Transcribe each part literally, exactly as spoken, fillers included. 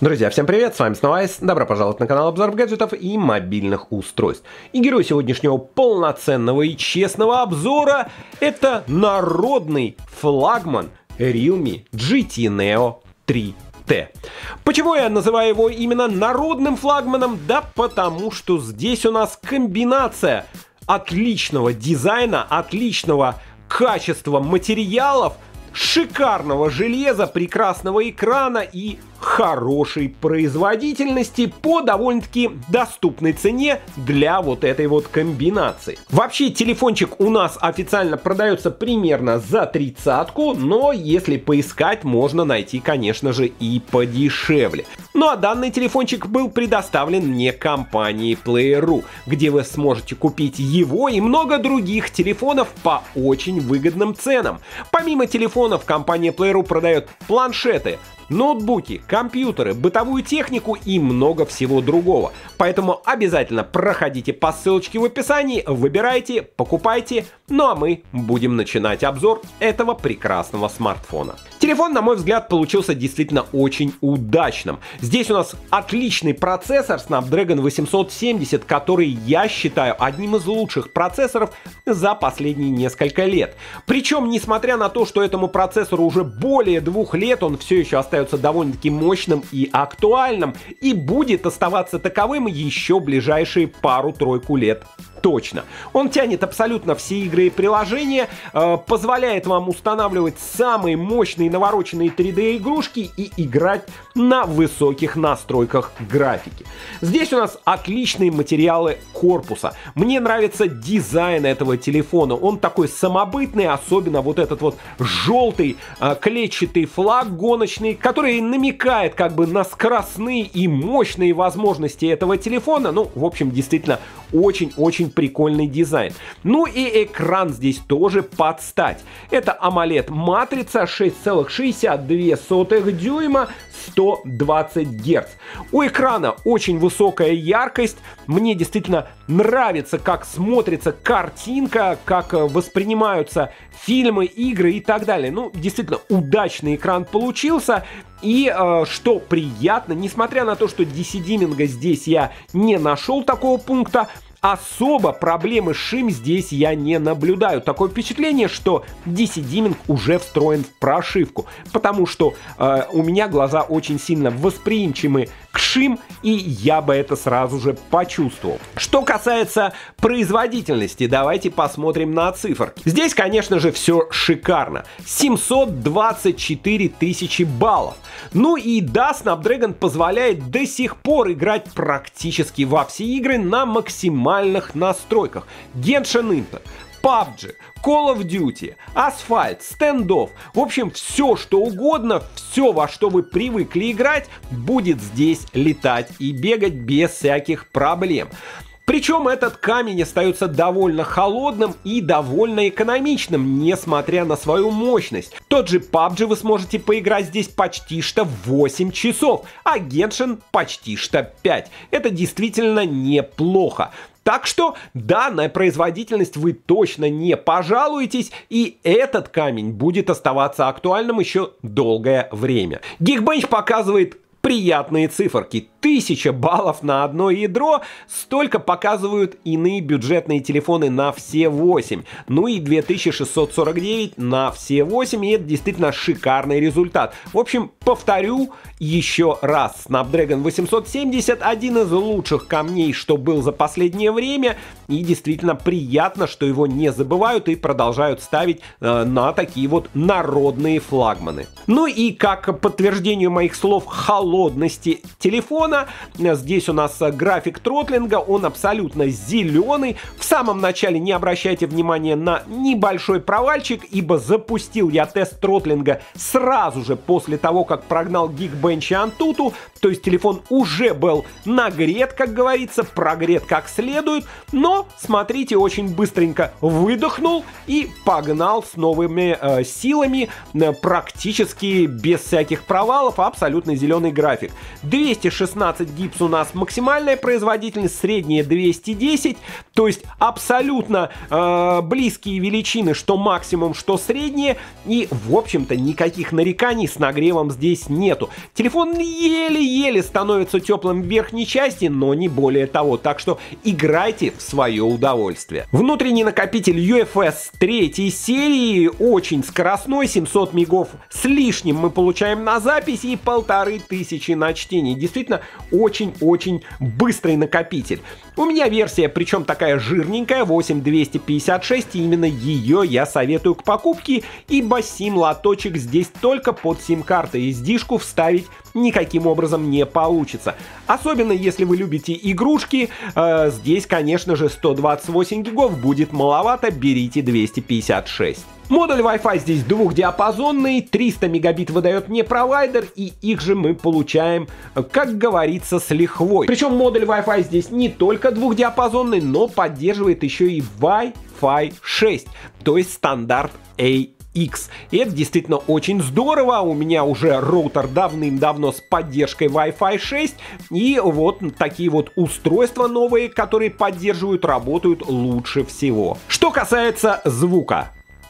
Друзья, всем привет, с вами снова Айс, добро пожаловать на канал обзоров гаджетов и мобильных устройств. И герой сегодняшнего полноценного и честного обзора — это народный флагман Realme джи ти Neo три тэ. Почему я называю его именно народным флагманом? Да потому что здесь у нас комбинация отличного дизайна, отличного качества материалов, шикарного железа, прекрасного экрана и хорошей производительности по довольно-таки доступной цене для вот этой вот комбинации. Вообще телефончик у нас официально продается примерно за тридцатку, но если поискать, можно найти, конечно же, и подешевле. Ну а данный телефончик был предоставлен мне компанией Player точка ру, где вы сможете купить его и много других телефонов по очень выгодным ценам. Помимо телефонов, компания Player точка ру продает планшеты, ноутбуки, компьютеры, бытовую технику и много всего другого. Поэтому обязательно проходите по ссылочке в описании, выбирайте, покупайте. Ну а мы будем начинать обзор этого прекрасного смартфона. Телефон, на мой взгляд, получился действительно очень удачным. Здесь у нас отличный процессор Snapdragon восемьсот семьдесят, который я считаю одним из лучших процессоров за последние несколько лет. Причем, несмотря на то, что этому процессору уже более двух лет, он все еще остается довольно-таки мощным и актуальным, и будет оставаться таковым еще ближайшие пару-тройку лет. Точно. Он тянет абсолютно все игры и приложения, э, позволяет вам устанавливать самые мощные навороченные три дэ игрушки и играть на высоких настройках графики. Здесь у нас отличные материалы корпуса. Мне нравится дизайн этого телефона. Он такой самобытный, особенно вот этот вот желтый э, клетчатый флаг гоночный, который намекает как бы на скоростные и мощные возможности этого телефона. Ну, в общем, действительно очень-очень прикольный дизайн. Ну и экран здесь тоже под стать. Это AMOLED матрица шесть целых шестьдесят две сотых дюйма, сто двадцать герц. У экрана очень высокая яркость. Мне действительно нравится, как смотрится картинка, как воспринимаются фильмы, игры и так далее. Ну, действительно, удачный экран получился. И э, что приятно, несмотря на то, что ди си-диминга здесь я не нашел такого пункта, особо проблемы с шим здесь я не наблюдаю. Такое впечатление, что ди си-диминг уже встроен в прошивку, потому что э, у меня глаза очень сильно восприимчивы к шим, и я бы это сразу же почувствовал. Что касается производительности, давайте посмотрим на циферки. Здесь, конечно же, все шикарно. семьсот двадцать четыре тысячи баллов. Ну и да, Snapdragon позволяет до сих пор играть практически во все игры на максимальных настройках. Genshin Impact, пабджи, Call of Duty, Asphalt, Standoff, в общем, все что угодно, все, во что вы привыкли играть, будет здесь летать и бегать без всяких проблем. Причем этот камень остается довольно холодным и довольно экономичным, несмотря на свою мощность. Тот же пабджи вы сможете поиграть здесь почти что восемь часов, а Genshin почти что пять. Это действительно неплохо. Так что, да, на производительность вы точно не пожалуетесь, и этот камень будет оставаться актуальным еще долгое время. Geekbench показывает приятные циферки. Тысяча баллов на одно ядро, столько показывают иные бюджетные телефоны на все восемь. Ну и две тысячи шестьсот сорок девять на все восемь, и это действительно шикарный результат. В общем, повторю еще раз. Snapdragon восемьсот семьдесят один из лучших камней, что был за последнее время, и действительно приятно, что его не забывают и продолжают ставить э, на такие вот народные флагманы. Ну и как подтверждению моих слов холодности телефона, здесь у нас график тротлинга, он абсолютно зеленый. В самом начале не обращайте внимания на небольшой провальчик, ибо запустил я тест тротлинга сразу же после того, как прогнал Geekbench и Antutu, то есть телефон уже был нагрет, как говорится, прогрет как следует, но, смотрите, очень быстренько выдохнул и погнал с новыми э, силами, э, практически без всяких провалов, абсолютно зеленый график. двести шестнадцать шестнадцать гигабайт у нас максимальная производительность, средняя двести десять, то есть абсолютно э, близкие величины, что максимум, что средние, и в общем-то никаких нареканий с нагревом здесь нету. Телефон еле-еле становится теплым в верхней части, но не более того, так что играйте в свое удовольствие. Внутренний накопитель ю эф эс третьей серии, очень скоростной, семьсот мегов с лишним мы получаем на записи и полторы тысячи на чтение. Действительно, очень-очень быстрый накопитель. У меня версия, причем такая жирненькая, восемь тысяч двести пятьдесят шесть, и именно ее я советую к покупке, ибо сим-лоточек здесь только под сим-карты, эс ди-шку вставить никаким образом не получится. Особенно если вы любите игрушки, э, здесь, конечно же, сто двадцать восемь гигов будет маловато, берите двести пятьдесят шесть. Модуль Wi-Fi здесь двухдиапазонный, триста мегабит выдает мне провайдер, и их же мы получаем, как говорится, с лихвой. Причем модуль Wi-Fi здесь не только двухдиапазонный, но поддерживает еще и Wi-Fi шесть, то есть стандарт эй икс. И это действительно очень здорово. У меня уже роутер давным-давно с поддержкой Wi-Fi шесть. И вот такие вот устройства новые, которые поддерживают, работают лучше всего. Что касается звука.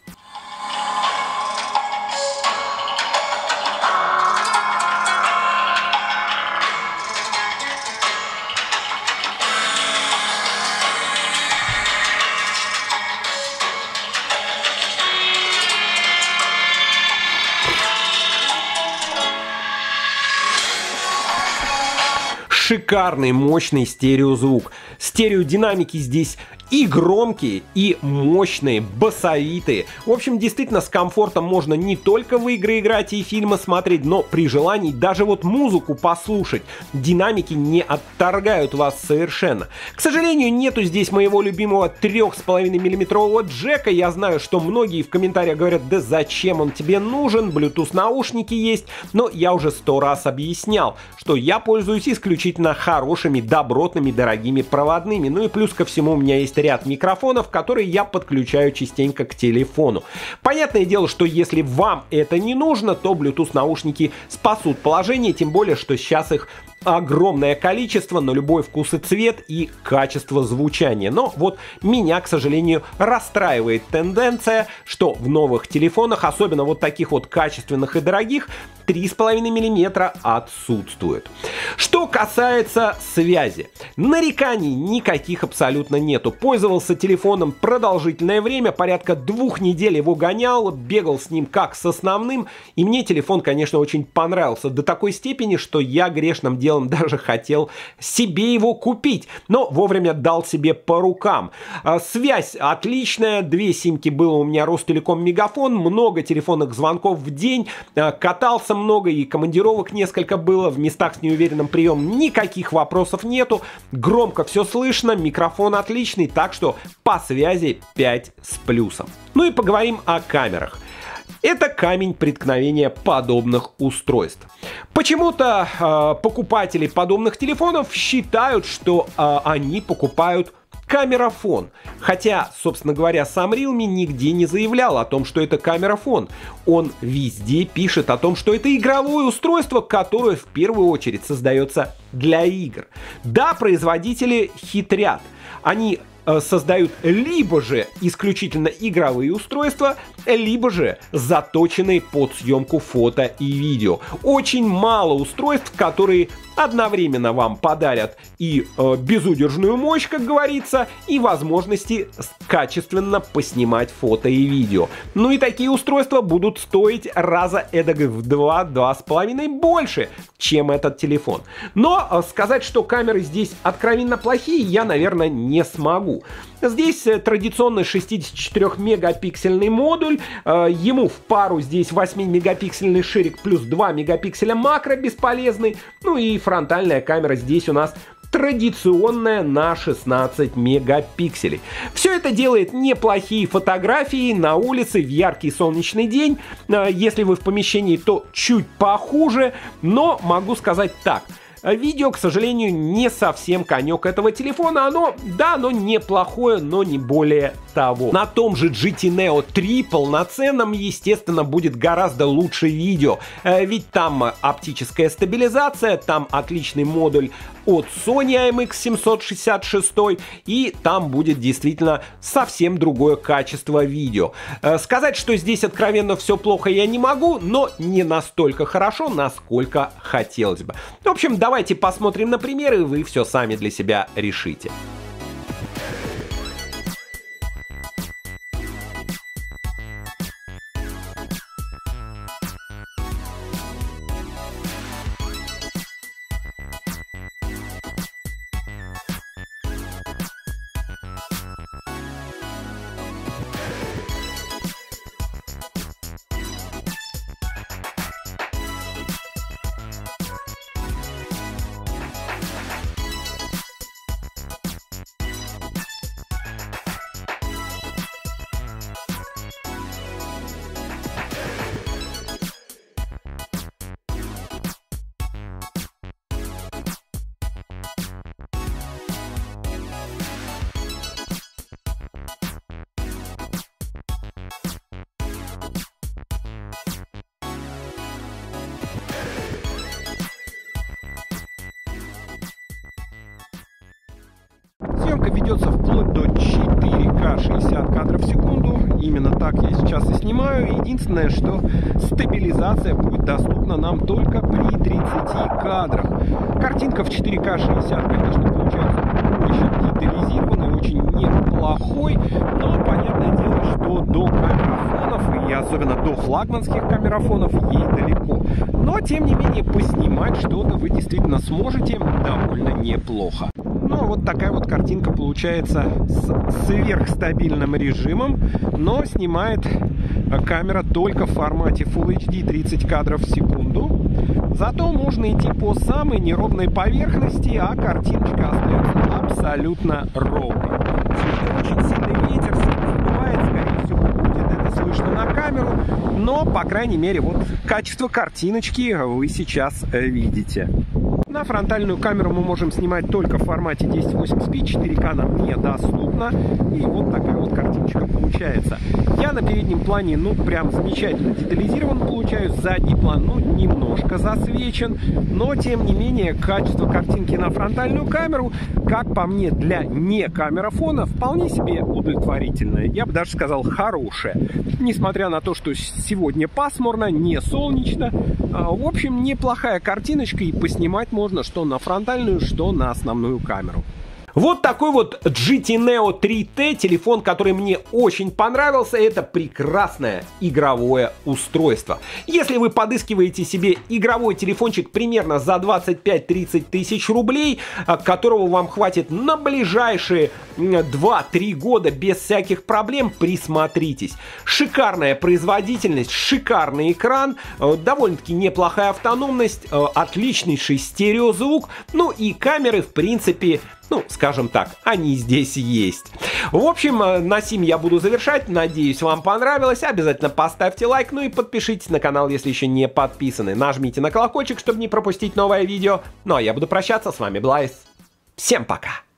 Шикарный, мощный стереозвук. Стереодинамики здесь и громкие, и мощные, басовитые. В общем, действительно, с комфортом можно не только в игры играть и фильмы смотреть, но при желании даже вот музыку послушать. Динамики не отторгают вас совершенно. К сожалению, нету здесь моего любимого трёх с половиной миллиметрового джека. Я знаю, что многие в комментариях говорят, да зачем он тебе нужен, Bluetooth наушники есть. Но я уже сто раз объяснял, что я пользуюсь исключительно хорошими, добротными, дорогими проводными. Ну и плюс ко всему у меня есть ряд микрофонов, которые я подключаю частенько к телефону. Понятное дело, что если вам это не нужно, то Bluetooth наушники спасут положение, тем более, что сейчас их огромное количество на любой вкус и цвет и качество звучания. Но вот меня, к сожалению, расстраивает тенденция, что в новых телефонах, особенно вот таких вот качественных и дорогих, три с половиной миллиметра отсутствует. Что касается связи, нареканий никаких абсолютно нету. Пользовался телефоном продолжительное время, порядка двух недель его гонял, бегал с ним как с основным, и мне телефон, конечно, очень понравился до такой степени, что я грешным делом даже хотел себе его купить, но вовремя дал себе по рукам. Связь отличная, две симки было у меня Ростелеком Мегафон, много телефонных звонков в день, катался много и командировок несколько было, в местах с неуверенным приемом никаких вопросов нету, громко все слышно, микрофон отличный, так что по связи пять с плюсом. Ну и поговорим о камерах. Это камень преткновения подобных устройств. Почему-то э, покупатели подобных телефонов считают, что э, они покупают камерафон. Хотя, собственно говоря, сам Realme нигде не заявлял о том, что это камерафон. Он везде пишет о том, что это игровое устройство, которое в первую очередь создается для игр. Да, производители хитрят. Они создают либо же исключительно игровые устройства, либо же заточенные под съемку фото и видео. Очень мало устройств, которые одновременно вам подарят и э, безудержную мощь, как говорится, и возможности качественно поснимать фото и видео. Ну и такие устройства будут стоить раза эдак в два-два с половиной больше, чем этот телефон. Но э, сказать, что камеры здесь откровенно плохие, я, наверное, не смогу. Здесь традиционный шестидесятичетырёхмегапиксельный модуль, э, ему в пару здесь восьмимегапиксельный ширик плюс два мегапикселя макро бесполезный, ну и фронтальная камера здесь у нас традиционная на шестнадцать мегапикселей. Все это делает неплохие фотографии на улице в яркий солнечный день. Если вы в помещении, то чуть похуже, но могу сказать так. Видео, к сожалению, не совсем конек этого телефона. Оно, да, оно неплохое, но не более того. На том же джи ти Neo три полноценном, естественно, будет гораздо лучше видео. Ведь там оптическая стабилизация, там отличный модуль от Sony эй эм икс семьсот шестьдесят шесть, и там будет действительно совсем другое качество видео. Сказать, что здесь откровенно все плохо, я не могу, но не настолько хорошо, насколько хотелось бы. В общем, давайте посмотрим на примеры, и вы все сами для себя решите. Съемка ведется вплоть до четыре ка шестьдесят кадров в секунду. Именно так я сейчас и снимаю. Единственное, что стабилизация будет доступна нам только при тридцати кадрах. Картинка в четыре ка шестьдесят, конечно, получается очень детализированной, очень неплохой. Но понятное дело, что до камерафонов, и особенно до флагманских камерафонов, ей далеко. Но, тем не менее, поснимать что-то вы действительно сможете довольно неплохо. Ну, вот такая вот картинка получается с сверхстабильным режимом, но снимает камера только в формате Full эйч ди тридцать кадров в секунду. Зато можно идти по самой неровной поверхности, а картиночка остается абсолютно ровной. Очень сильный ветер, задувает, скорее всего, будет это слышно на камеру, но, по крайней мере, вот качество картиночки вы сейчас видите. На фронтальную камеру мы можем снимать только в формате тысяча восемьдесят пи, четыре ка нам недоступно, и вот такая вот картиночка получается. Я на переднем плане, ну, прям замечательно детализирован получаюсь, задний план, ну, немножко засвечен, но, тем не менее, качество картинки на фронтальную камеру, как по мне, для не камерафона, вполне себе удовлетворительное, я бы даже сказал, хорошее. Несмотря на то, что сегодня пасмурно, не солнечно, в общем, неплохая картиночка, и поснимать можно Можно что на фронтальную, что на основную камеру. Вот такой вот джи ти Neo три тэ, телефон, который мне очень понравился. Это прекрасное игровое устройство. Если вы подыскиваете себе игровой телефончик примерно за двадцать пять - тридцать тысяч рублей, которого вам хватит на ближайшие два-три года без всяких проблем, присмотритесь. Шикарная производительность, шикарный экран, довольно-таки неплохая автономность, отличнейший стереозвук, ну и камеры, в принципе, ну, скажем так, они здесь есть. В общем, на сим я буду завершать. Надеюсь, вам понравилось. Обязательно поставьте лайк, ну и подпишитесь на канал, если еще не подписаны. Нажмите на колокольчик, чтобы не пропустить новое видео. Ну а я буду прощаться. С вами Блайс. Всем пока!